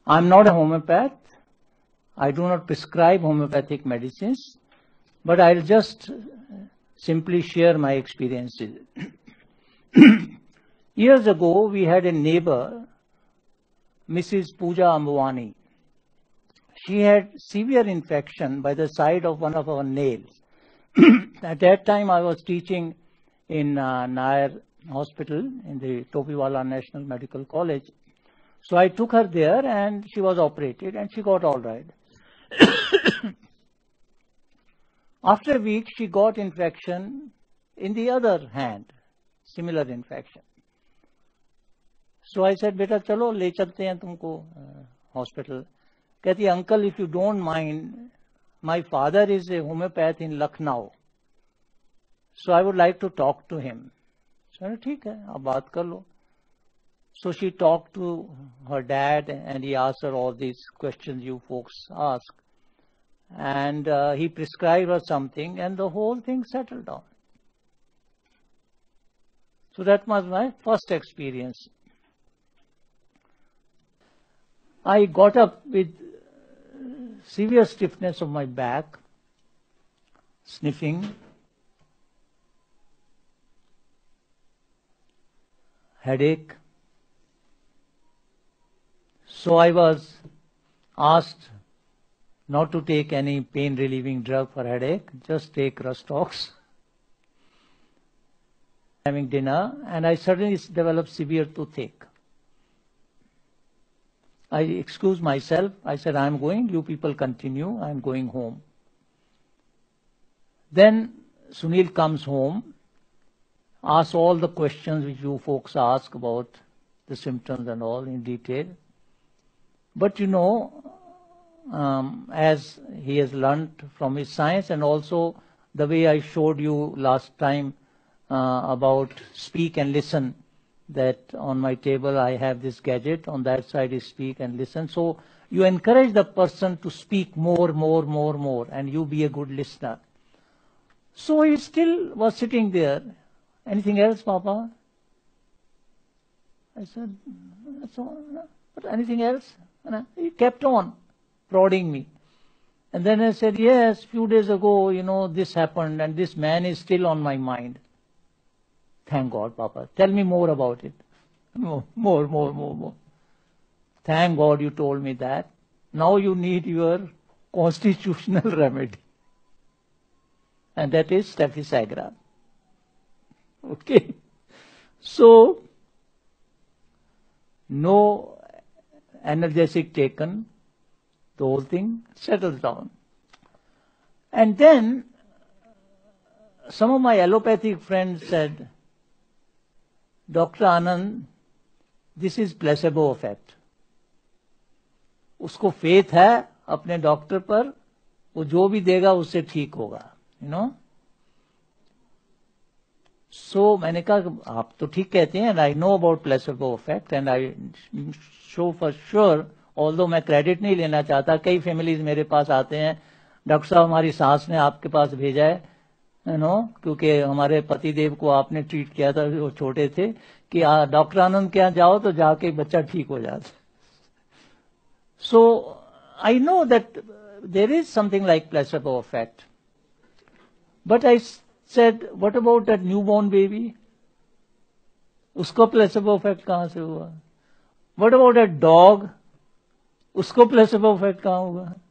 I'm not a homeopath. I do not prescribe homeopathic medicines, but I'll just simply share my experiences. Years ago, we had a neighbor, Mrs. Pooja Ambwani. She had severe infection by the side of one of our nails. At that time, I was teaching in Nair Hospital in the Topiwala National Medical College. So I took her there and she was operated and she got all right. After a week, she got infection in the other hand, similar infection. So I said, beta, chalo, le chalte hain tumko hospital. Kehti, uncle, if you don't mind, my father is a homeopath in Lucknow. So I would like to talk to him. So I said, theek hai, aap baat kar lo. So she talked to her dad and he asked her all these questions you folks ask. And he prescribed her something and the whole thing settled down. So that was my first experience. I got up with severe stiffness of my back, sniffing, headache. So I was asked not to take any pain relieving drug for headache, just take Rustox. Having dinner, and I suddenly developed severe toothache. I excused myself. I said, I'm going, you people continue, I'm going home. Then Sunil comes home, asks all the questions which you folks ask about the symptoms and all in detail. But you know, as he has learnt from his science and also the way I showed you last time about speak and listen, that on my table I have this gadget, on that side is speak and listen. So you encourage the person to speak more, and you be a good listener. So he still was sitting there. Anything else, Papa? I said, that's all. But anything else? And he kept on prodding me. And then I said, yes, few days ago, you know, this happened and this man is still on my mind. Thank God, Papa. Tell me more about it. More. Thank God you told me that. Now you need your constitutional remedy. And that is Staphysagra. Okay. So, no analgesic taken, the whole thing settles down. And then some of my allopathic friends said, Dr. Anand, this is placebo effect. उसको faith है अपने doctor पर, वो जो भी देगा उससे ठीक होगा, you know. So मैंने कहा आप तो ठीक कहते हैं, and I know about placebo effect and I show for sure, although मैं क्रेडिट नहीं लेना चाहता, कई फैमिलीज मेरे पास आते हैं, डॉक्टर साहब हमारी सास ने आपके पास भेजा है, you know, क्योंकि हमारे पतिदेव को आपने ट्रीट किया था, वो छोटे थे, कि डॉक्टर आनंद के यहाँ जाओ तो जाके बच्चा ठीक हो जाता. So I know that there is something like placebo effect. But I said, what about that newborn baby? उसको placebo effect कहाँ से हुआ? What about that dog? उसको placebo effect कहाँ होगा?